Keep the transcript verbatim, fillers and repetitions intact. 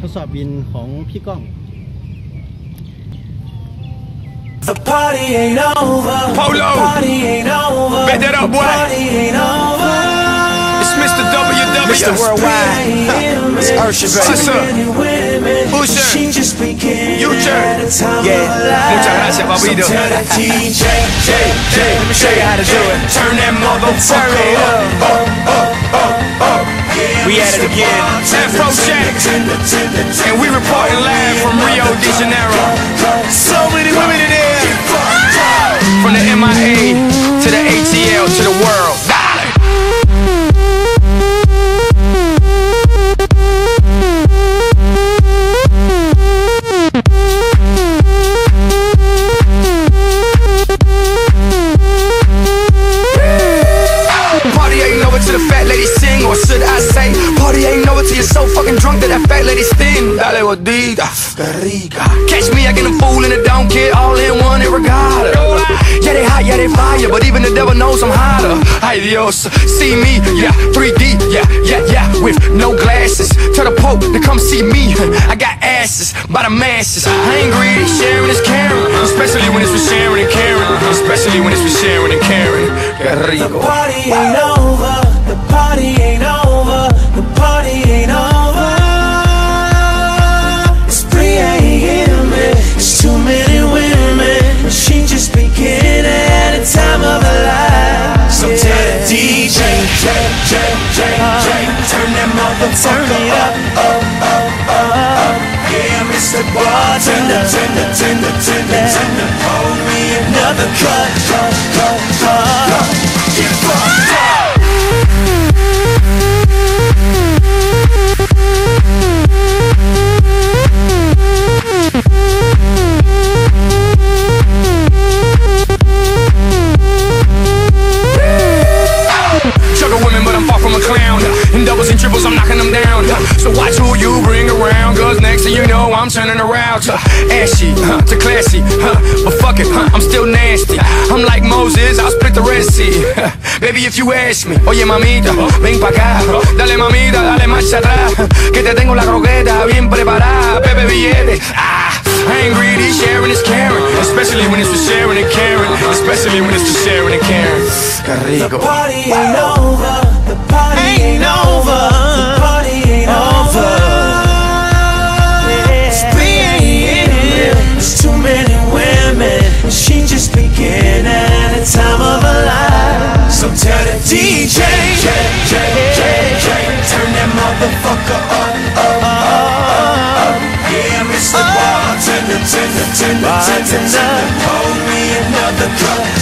ทดสอบบินของพี่ก้อง The party ain't over. Polo, the party ain't over. bet that up, boy. The party ain't over. It's Mister W W. Mister Worldwide. It's Usher, baby. Usher. Future. Yeah. Muchas gracias, papito. So tell the D J, J, J, Let me show you how to do it. Turn that motherfucker up. up, up, up, up. Yeah, We at it again. Afro Jack. And we reporting live from Rio de Janeiro. So many women in there. From the M I A to the A T L to the world. Dale. Party ain't over till the fat lady sing, or should I say, party ain't over till you're so fucking drunk that that fat lady sting. Dale gordita, que rica. Catch me acting a fool and a don't care, all in one and regardless. Yeah, they hot, yeah, they fire, but even the devil knows I'm hotter. Ay Dios, see me, yeah, three D, yeah, yeah, yeah, with no glasses. Tell the Pope to come see me. I got asses by the masses. I ain't greedy, sharing is caring, especially when it's for sharing and caring, especially when it's for sharing and caring. Que rico. The party ain't over. The party ain't over. The party ain't over. It's three A M It's too many women. She just beginning at the time of her life. So tell the D J, J, J, J, J, turn that motherfucker up, up, up, up, up. Yeah, Mister Bartender, tender, tender, tender, tender. Hold me another cut, cut, cut, cut. Get fucked up. Juggle women, but I'm far from a clown. In doubles and triples, I'm knocking them down. So watch who you bring around, cause next thing you know, I'm turning around to ashy, huh, to classy, huh, but fuck it, huh, I'm still nasty. I'm like Moses, I'll split the Red Sea. Baby, if you ask me, oye mamita, ven pa' acá. Dale mamita, dale marcha atrás, que te tengo la croqueta bien preparada. Pepe billete, ah, I ain't greedy, sharing is caring, especially when it's for sharing and caring, especially when it's for sharing and caring. Que rico. The party ain't over. The party ain't over. The party ain't over. It's three A M There's too many women. She just beginning at the time of her life. So tell the D J, J, J, J, J, turn that motherfucker up, up, up, up. Yeah, Mister Bartender, tender, tender, tender, tender. Hold me another cup.